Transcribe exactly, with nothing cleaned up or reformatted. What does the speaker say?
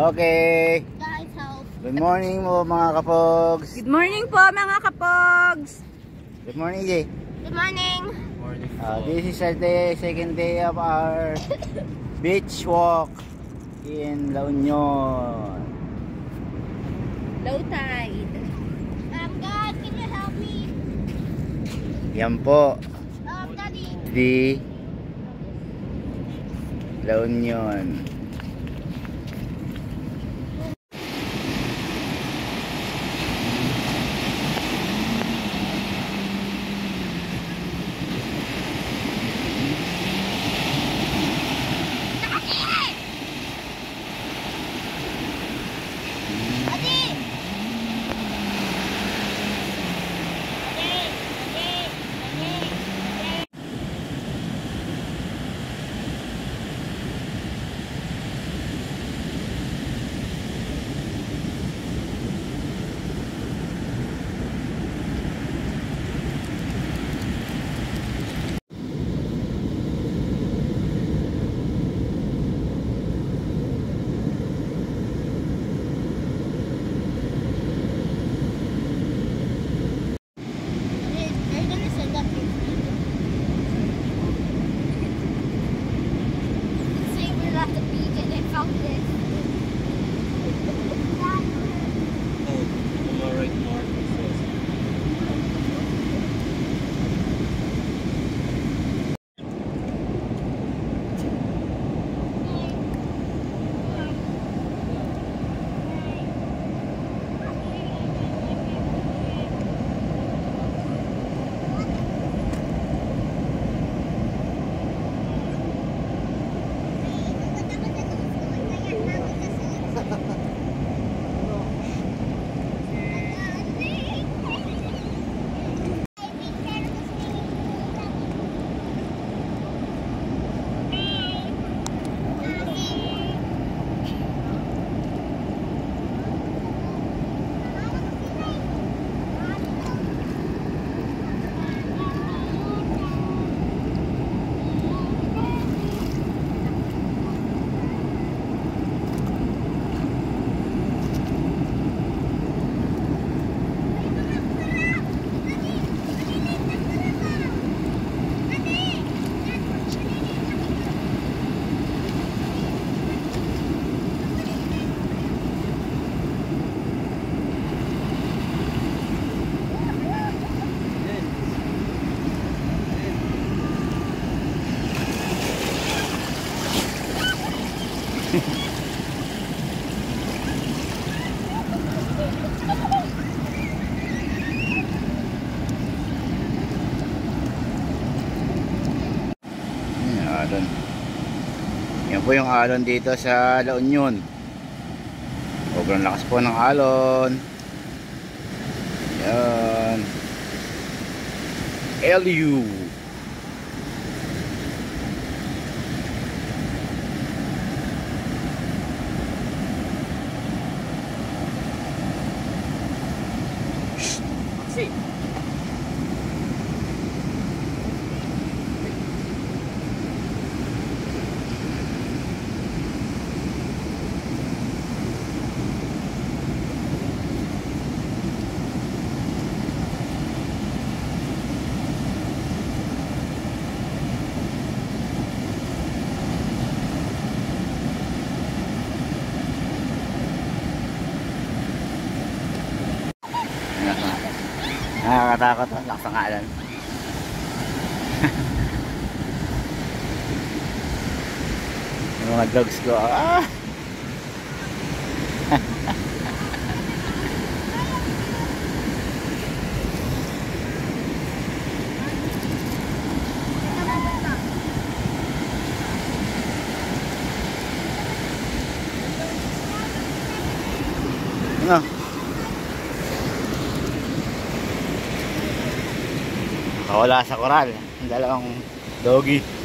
Okay. Guys, help. Good morning mo mga kapogs. Good morning po mga kapogs. Good morning, Jay. Good morning. Morning. Uh, this is our day, second day of our beach walk in La Union. Low tide. Um, guys, can you help me? Yan po, Um, Daddy. di La Union. They're gonna send up your say we're at the beach and they found this. Oh, alright, Mark. Alon. Yan po yung alon dito sa La Union. Sobrang lakas po ng alon. Yan. L U. See. Nakakatakot, lakas ng alon. Yung mga dogs ko, ah! Ano? Wala sa koral, ang dalawang doggy.